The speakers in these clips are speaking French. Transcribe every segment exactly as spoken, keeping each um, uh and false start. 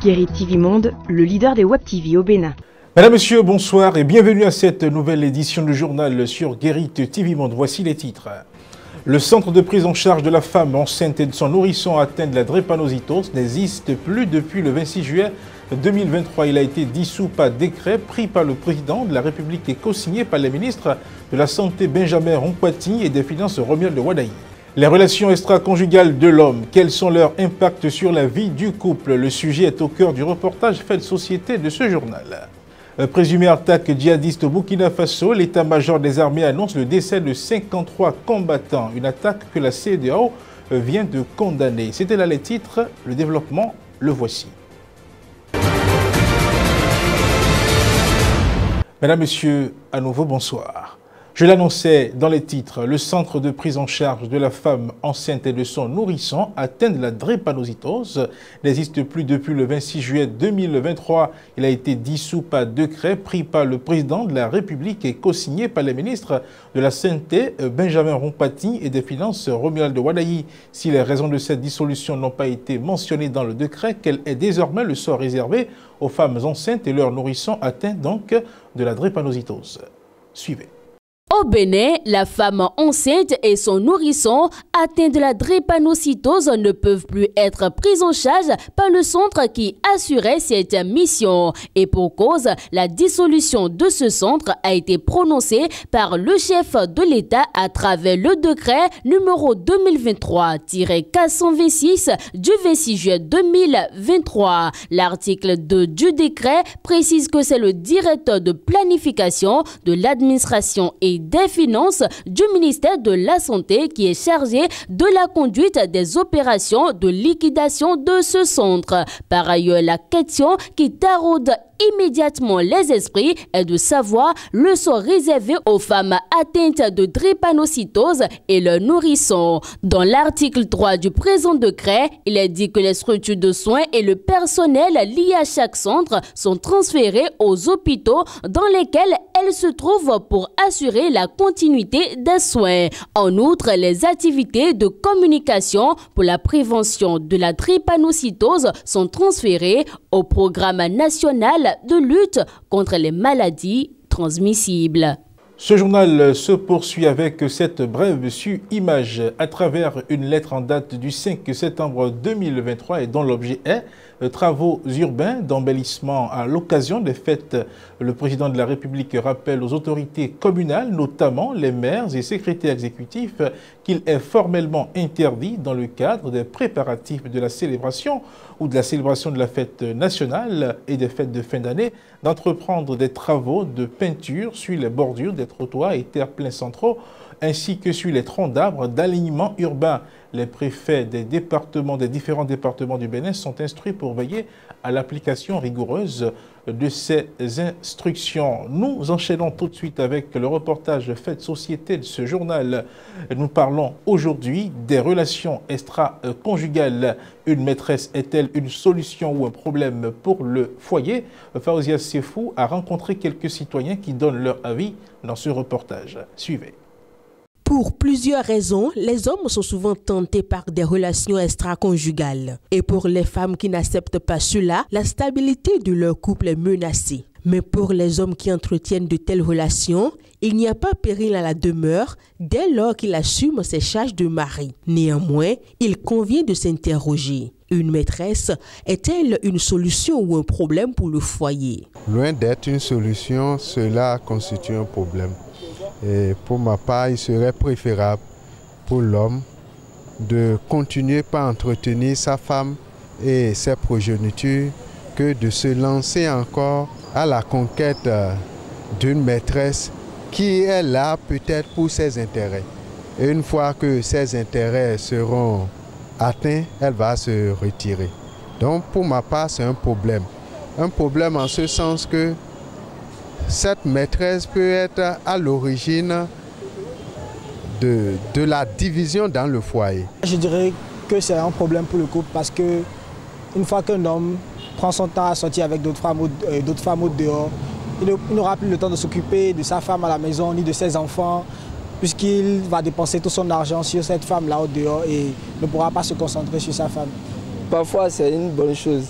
Guérit T V Monde, le leader des Web T V au Bénin. Mesdames, Messieurs, bonsoir et bienvenue à cette nouvelle édition du journal sur Guérit T V Monde. Voici les titres. Le centre de prise en charge de la femme enceinte et de son nourrisson atteint de la drépanocytose n'existe plus depuis le vingt-six juillet deux mille vingt-trois. Il a été dissous par décret pris par le président de la République et co-signé par les ministres de la Santé Benjamin Rompati et des Finances Romuald Wadayi. Les relations extra-conjugales de l'homme, quels sont leurs impacts sur la vie du couple? Le sujet est au cœur du reportage Fait de société de ce journal. Présumée attaque djihadiste au Burkina Faso, l'état-major des armées annonce le décès de cinquante-trois combattants, une attaque que la C E D A O vient de condamner. C'était là les titres, le développement, le voici. Mesdames, Messieurs, à nouveau bonsoir. Je l'annonçais dans les titres, le centre de prise en charge de la femme enceinte et de son nourrisson atteint de la drépanocytose n'existe plus depuis le vingt-six juillet deux mille vingt-trois. Il a été dissous par décret pris par le président de la République et co-signé par les ministres de la Santé Benjamin Rompati et des Finances Romuald Wadayi. Si les raisons de cette dissolution n'ont pas été mentionnées dans le décret, quel est désormais le sort réservé aux femmes enceintes et leurs nourrissons atteints donc de la drépanocytose? Suivez. Au Bénin, la femme enceinte et son nourrisson atteints de la drépanocytose ne peuvent plus être prises en charge par le centre qui assurait cette mission. Et pour cause, la dissolution de ce centre a été prononcée par le chef de l'État à travers le décret numéro deux mille vingt-trois tiret quatre cent vingt-six du vingt-six juillet deux mille vingt-trois. L'article deux du décret précise que c'est le directeur de planification de l'administration et des Finances du ministère de la Santé qui est chargé de la conduite des opérations de liquidation de ce centre. Par ailleurs, la question qui taraude immédiatement les esprits est de savoir le sort réservé aux femmes atteintes de drépanocytose et leurs nourrissons. Dans l'article trois du présent décret, il est dit que les structures de soins et le personnel lié à chaque centre sont transférés aux hôpitaux dans lesquels elles se trouvent pour assurer la continuité des soins. En outre, les activités de communication pour la prévention de la drépanocytose sont transférées au programme national de lutte contre les maladies transmissibles. Ce journal se poursuit avec cette brève sur image à travers une lettre en date du cinq septembre deux mille vingt-trois et dont l'objet est travaux urbains d'embellissement à l'occasion des fêtes. Le président de la République rappelle aux autorités communales, notamment les maires et secrétaires exécutifs, qu'il est formellement interdit dans le cadre des préparatifs de la célébration ou de la célébration de la fête nationale et des fêtes de fin d'année d'entreprendre des travaux de peinture sur les bordures des trottoirs et terre-pleins centraux ainsi que sur les troncs d'arbres d'alignement urbain. Les préfets des départements, des différents départements du Bénin sont instruits pour veiller à l'application rigoureuse de ces instructions. Nous enchaînons tout de suite avec le reportage Fait de société de ce journal. Nous parlons aujourd'hui des relations extra-conjugales. Une maîtresse est-elle une solution ou un problème pour le foyer? Faouzia Sefou a rencontré quelques citoyens qui donnent leur avis dans ce reportage. Suivez. Pour plusieurs raisons, les hommes sont souvent tentés par des relations extra-conjugales. Et pour les femmes qui n'acceptent pas cela, la stabilité de leur couple est menacée. Mais pour les hommes qui entretiennent de telles relations, il n'y a pas péril à la demeure dès lors qu'il assume ses charges de mari. Néanmoins, il convient de s'interroger. Une maîtresse est-elle une solution ou un problème pour le foyer? Loin d'être une solution, cela constitue un problème. Et pour ma part, il serait préférable pour l'homme de continuer par entretenir sa femme et ses progénitures que de se lancer encore à la conquête d'une maîtresse qui est là peut-être pour ses intérêts. Et une fois que ses intérêts seront atteints, elle va se retirer. Donc pour ma part, c'est un problème. Un problème en ce sens que cette maîtresse peut être à l'origine de, de la division dans le foyer. Je dirais que c'est un problème pour le couple parce que une fois qu'un homme prend son temps à sortir avec d'autres femmes, euh, d'autres femmes au dehors, il n'aura plus le temps de s'occuper de sa femme à la maison ni de ses enfants puisqu'il va dépenser tout son argent sur cette femme-là au dehors et ne pourra pas se concentrer sur sa femme. Parfois c'est une bonne chose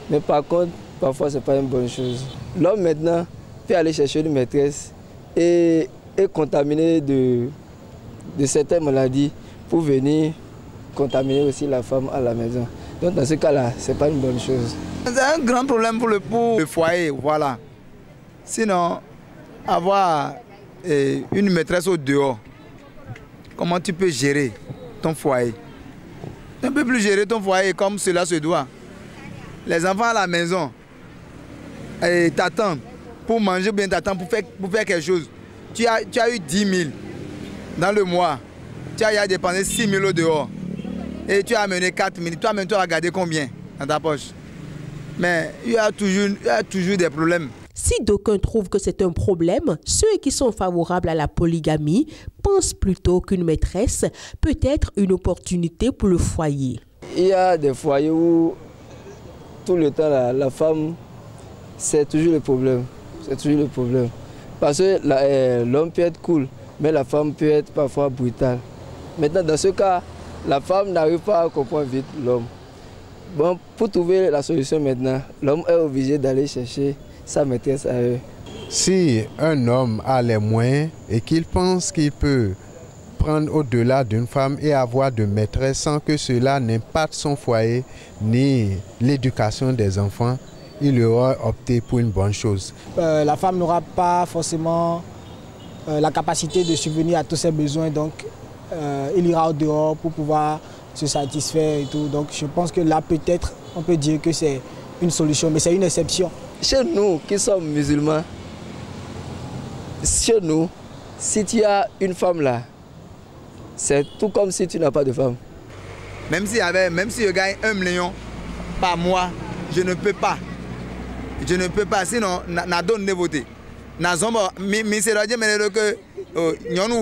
Mais par contre, parfois, ce n'est pas une bonne chose. L'homme, maintenant, peut aller chercher une maîtresse et est contaminé de, de certaines maladies pour venir contaminer aussi la femme à la maison. Donc, dans ce cas-là, ce n'est pas une bonne chose. C'est un grand problème pour le, pour le foyer, voilà. Sinon, avoir eh, une maîtresse au dehors, comment tu peux gérer ton foyer? Tu ne peux plus gérer ton foyer comme cela se doit. Les enfants à la maison eh, t'attendent pour manger, bien t'attendent pour faire, pour faire quelque chose. Tu as, tu as eu dix mille dans le mois, tu as, as dépensé six mille au dehors et tu as amené quatre mille. Toi-même, tu vas garder combien dans ta poche? Mais il y a toujours, il y a toujours des problèmes. Si d'aucuns trouvent que c'est un problème, ceux qui sont favorables à la polygamie pensent plutôt qu'une maîtresse peut être une opportunité pour le foyer. Il y a des foyers où tout le temps la, la femme, c'est toujours le problème. C'est toujours le problème. Parce que l'homme peut être cool, mais la femme peut être parfois brutale. Maintenant, dans ce cas, la femme n'arrive pas à comprendre vite l'homme. Bon, pour trouver la solution maintenant, l'homme est obligé d'aller chercher sa maîtresse à eux. Si un homme a les moyens et qu'il pense qu'il peut prendre au-delà d'une femme et avoir de maîtresse sans que cela n'impacte son foyer ni l'éducation des enfants, il aura opté pour une bonne chose. Euh, la femme n'aura pas forcément euh, la capacité de subvenir à tous ses besoins, donc euh, il ira au dehors pour pouvoir se satisfaire et tout. Donc je pense que là peut-être on peut dire que c'est une solution, mais c'est une exception. Chez nous qui sommes musulmans, chez nous, si tu as une femme là, c'est tout comme si tu n'as pas de femme. Même si, avait, même si je gagne un million par mois, je ne peux pas. Je ne peux pas, sinon, je donne des voter. Je ne sais pas si que nous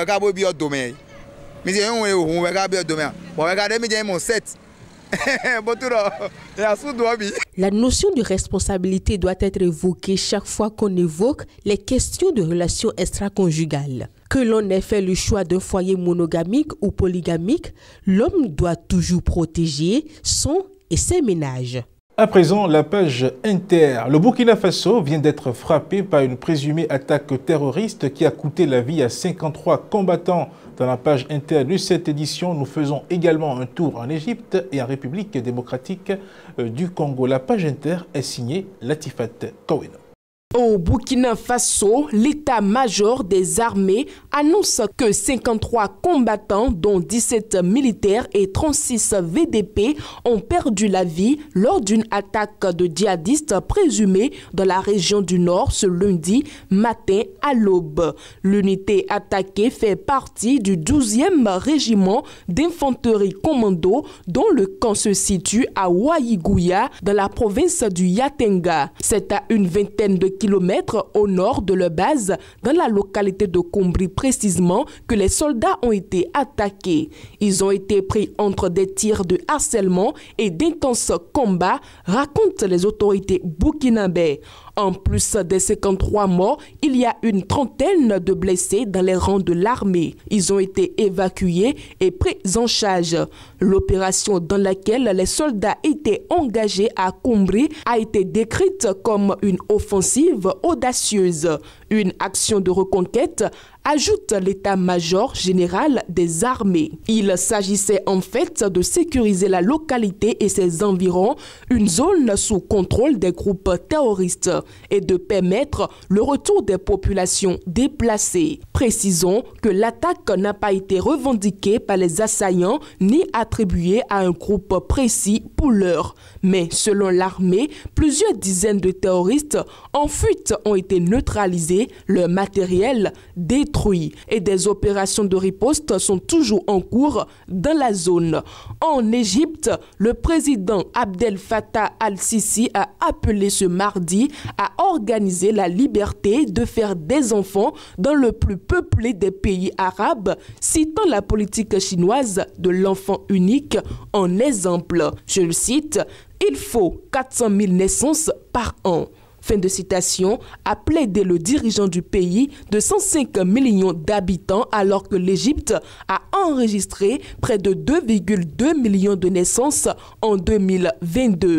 La notion de responsabilité doit être évoquée chaque fois qu'on évoque les questions de relations extra-conjugales. Que l'on ait fait le choix d'un foyer monogamique ou polygamique, l'homme doit toujours protéger son et ses ménages. À présent, la page Inter. Le Burkina Faso vient d'être frappé par une présumée attaque terroriste qui a coûté la vie à cinquante-trois combattants. Dans la page Inter de cette édition, nous faisons également un tour en Égypte et en République démocratique du Congo. La page Inter est signée Latifat Koweno. Au Burkina Faso, l'état-major des armées annonce que cinquante-trois combattants, dont dix-sept militaires et trente-six V D P, ont perdu la vie lors d'une attaque de djihadistes présumés dans la région du Nord ce lundi matin à l'aube. L'unité attaquée fait partie du douzième régiment d'infanterie commando dont le camp se situe à Waïgouya dans la province du Yatenga. C'est à une vingtaine de kilomètres au nord de leur base, dans la localité de Kombri précisément, que les soldats ont été attaqués. Ils ont été pris entre des tirs de harcèlement et d'intenses combats, racontent les autorités burkinabées. En plus des cinquante-trois morts, il y a une trentaine de blessés dans les rangs de l'armée. Ils ont été évacués et pris en charge. L'opération dans laquelle les soldats étaient engagés à Kombri a été décrite comme une offensive audacieuse, une action de reconquête, ajoute l'état-major général des armées. Il s'agissait en fait de sécuriser la localité et ses environs, une zone sous contrôle des groupes terroristes, et de permettre le retour des populations déplacées. Précisons que l'attaque n'a pas été revendiquée par les assaillants ni attribuée à un groupe précis pour l'heure. Mais selon l'armée, plusieurs dizaines de terroristes en fuite ont été neutralisés, leur matériel détruit, et des opérations de riposte sont toujours en cours dans la zone. En Égypte, le président Abdel Fattah al-Sisi a appelé ce mardi à organiser la liberté de faire des enfants dans le plus peuplé des pays arabes, citant la politique chinoise de l'enfant unique en exemple. Je le cite, « Il faut quatre cent mille naissances par an ». Fin de citation, a plaidé le dirigeant du pays de cent cinq millions d'habitants alors que l'Égypte a enregistré près de deux virgule deux millions de naissances en deux mille vingt-deux.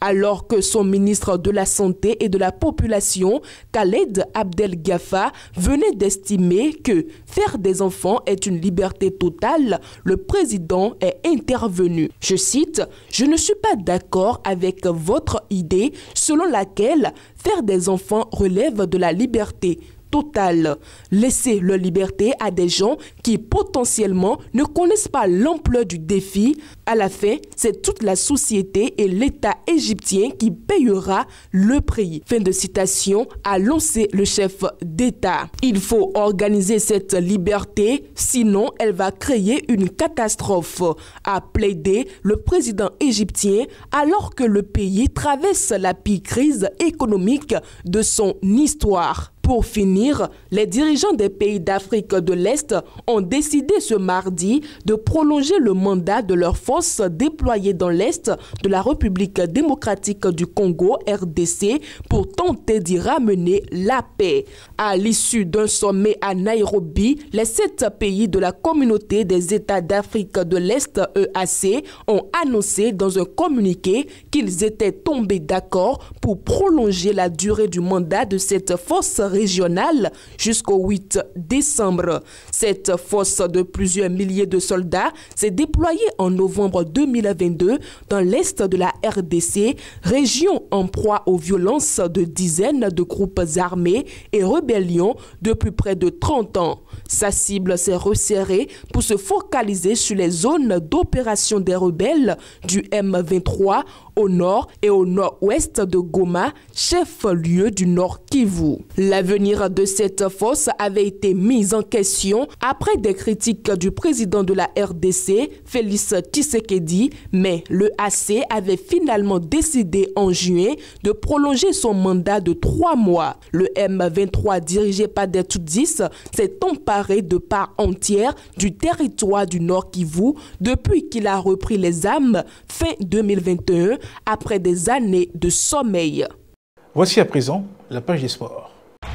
alors que son ministre de la Santé et de la Population, Khaled Abdel Ghafa, venait d'estimer que faire des enfants est une liberté totale, le président est intervenu. Je cite, « Je ne suis pas d'accord avec votre idée selon laquelle faire des enfants relève de la liberté totale. Laisser leur liberté à des gens qui potentiellement ne connaissent pas l'ampleur du défi. À la fin, c'est toute la société et l'État égyptien qui payera le prix. » Fin de citation, a lancé le chef d'État. Il faut organiser cette liberté, sinon elle va créer une catastrophe, a plaidé le président égyptien alors que le pays traverse la pire crise économique de son histoire. Pour finir, les dirigeants des pays d'Afrique de l'Est ont décidé ce mardi de prolonger le mandat de leurs forces déployées dans l'Est de la République démocratique du Congo, R D C, pour tenter d'y ramener la paix. À l'issue d'un sommet à Nairobi, les sept pays de la communauté des États d'Afrique de l'Est, E A C, ont annoncé dans un communiqué qu'ils étaient tombés d'accord pour prolonger la durée du mandat de cette force régionale jusqu'au huit décembre. Cette force de plusieurs milliers de soldats s'est déployée en novembre deux mille vingt-deux dans l'est de la R D C, région en proie aux violences de dizaines de groupes armés et rébellions depuis près de trente ans. Sa cible s'est resserrée pour se focaliser sur les zones d'opération des rebelles du M vingt-trois au nord et au nord-ouest de Goma, chef-lieu du Nord Kivu. L'avenir de cette force avait été mis en question après des critiques du président de la R D C, Félix Tshisekedi, mais le A C avait finalement décidé en juin de prolonger son mandat de trois mois. Le M vingt-trois, dirigé par des Tutsis, s'est emparé de part entière du territoire du Nord Kivu depuis qu'il a repris les armes fin deux mille vingt et un après des années de sommeil. Voici à présent la page des sports.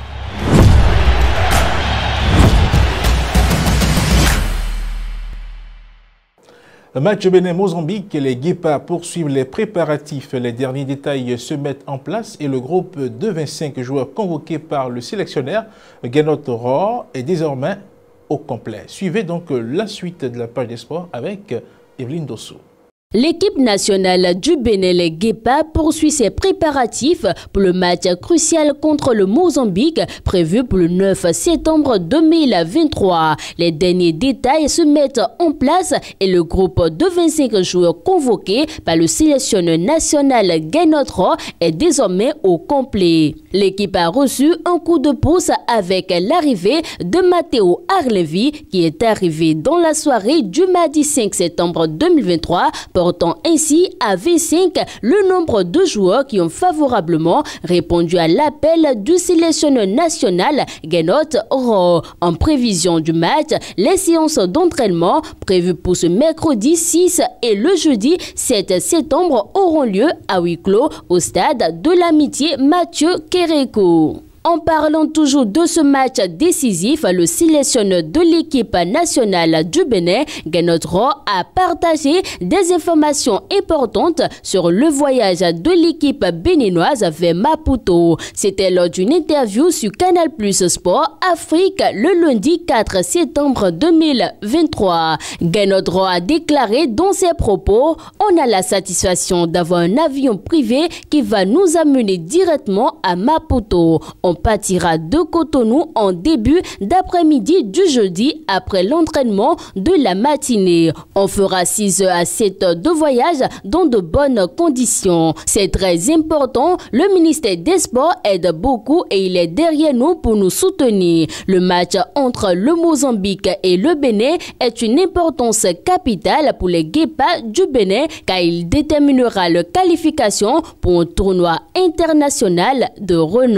Le match Bénin-Mozambique, les Guépards poursuivent les préparatifs. Les derniers détails se mettent en place et le groupe de vingt-cinq joueurs convoqués par le sélectionneur Guénot Rohr est désormais au complet. Suivez donc la suite de la page des sports avec Evelyne Dossou. L'équipe nationale du Bénin, les Guépards, poursuit ses préparatifs pour le match crucial contre le Mozambique prévu pour le neuf septembre deux mille vingt-trois. Les derniers détails se mettent en place et le groupe de vingt-cinq joueurs convoqués par le sélectionneur national Guénot Rohr est désormais au complet. L'équipe a reçu un coup de pouce avec l'arrivée de Matteo Arlevi qui est arrivé dans la soirée du mardi cinq septembre deux mille vingt-trois, portant ainsi à vingt-cinq le nombre de joueurs qui ont favorablement répondu à l'appel du sélectionneur national Guénot Rohr. En prévision du match, les séances d'entraînement prévues pour ce mercredi six et le jeudi sept septembre auront lieu à huis clos au stade de l'Amitié Mathieu Kérékou. En parlant toujours de ce match décisif, le sélectionneur de l'équipe nationale du Bénin, Guénot Rohr, a partagé des informations importantes sur le voyage de l'équipe béninoise vers Maputo. C'était lors d'une interview sur Canal Plus Sport Afrique le lundi quatre septembre deux mille vingt-trois. Guénot Rohr a déclaré dans ses propos « On a la satisfaction d'avoir un avion privé qui va nous amener directement à Maputo. On partira de Cotonou en début d'après-midi du jeudi après l'entraînement de la matinée. On fera six heures à sept heures de voyage dans de bonnes conditions. C'est très important. Le ministère des Sports aide beaucoup et il est derrière nous pour nous soutenir. Le match entre le Mozambique et le Bénin est une importance capitale pour les Guépards du Bénin car il déterminera leur qualification pour un tournoi international de renom.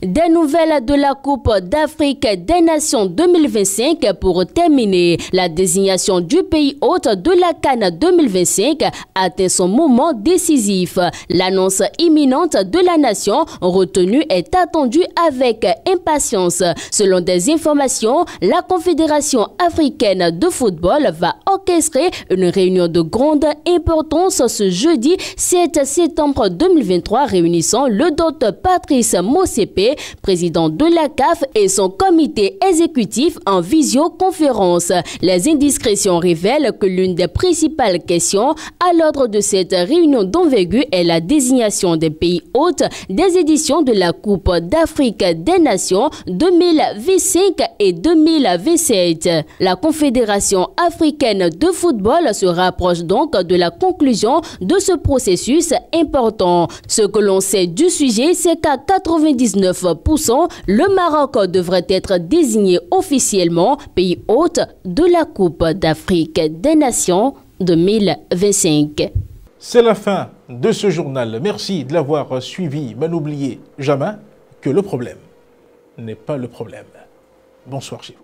Des nouvelles de la Coupe d'Afrique des Nations deux mille vingt-cinq pour terminer. La désignation du pays hôte de la CAN deux mille vingt-cinq atteint son moment décisif. L'annonce imminente de la nation retenue est attendue avec impatience. Selon des informations, la Confédération africaine de football va orchestrer une réunion de grande importance ce jeudi sept septembre deux mille vingt-trois réunissant le docteur Patrice Motsepe, président de la C A F, et son comité exécutif en visioconférence. Les indiscrétions révèlent que l'une des principales questions à l'ordre de cette réunion d'envergure est la désignation des pays hôtes des éditions de la Coupe d'Afrique des Nations deux mille vingt-cinq et deux mille vingt-sept. La Confédération africaine de football se rapproche donc de la conclusion de ce processus important. Ce que l'on sait du sujet, c'est qu'à quatre-vingt-dix-neuf pour cent, le Maroc devrait être désigné officiellement pays hôte de la Coupe d'Afrique des Nations deux mille vingt-cinq. C'est la fin de ce journal. Merci de l'avoir suivi, mais n'oubliez jamais que le problème n'est pas le problème. Bonsoir chez vous.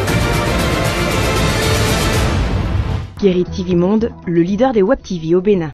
Guéri T V Monde, le leader des Web T V au Bénin.